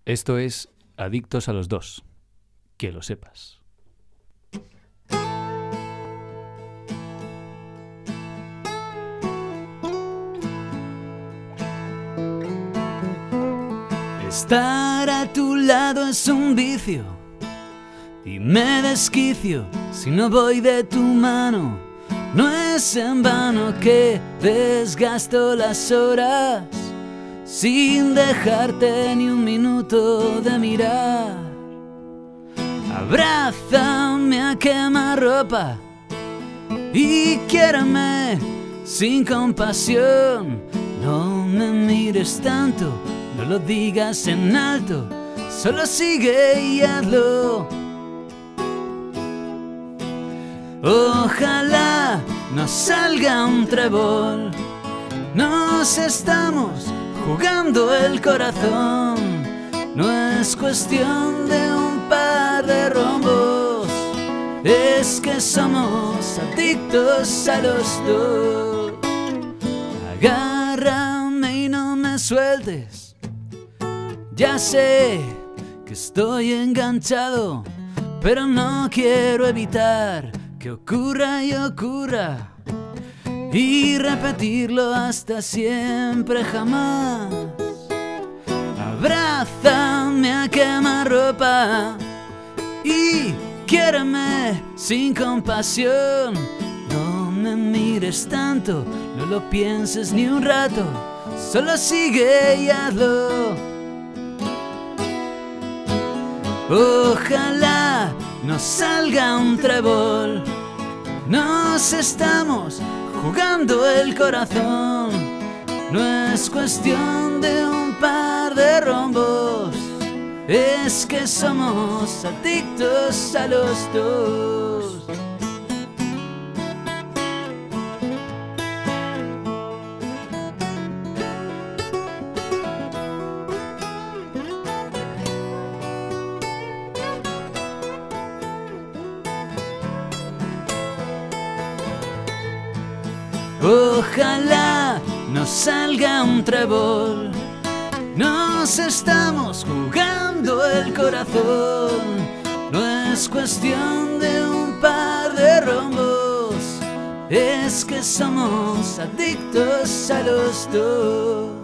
Esto es Adictos a los Dos. Que lo sepas. Estar a tu lado es un vicio y me desquicio si no voy de tu mano. No es en vano que desgasto las horas sin dejarte ni un minuto de mirar. Abrázame a quemarropa y quiéreme sin compasión. No me mires tanto, no lo digas en alto, solo sigue y hazlo. Ojalá nos salga un trébol, nos estamos jugando el corazón. No es cuestión de un par de rombos, es que somos adictos a los dos. Agárrame y no me sueltes, ya sé que estoy enganchado, pero no quiero evitar que ocurra y ocurra y repetirlo hasta siempre jamás. Abrázame a quemarropa y quiéreme sin compasión. No me mires tanto, no lo pienses ni un rato, solo sigue y hazlo. Ojalá nos salga un trébol, nos estamos jugando el corazón. No es cuestión de un par de rombos, es que somos adictos a los dos. Ojalá nos salga un trébol, nos estamos jugando el corazón. No es cuestión de un par de rombos, es que somos adictos a los dos.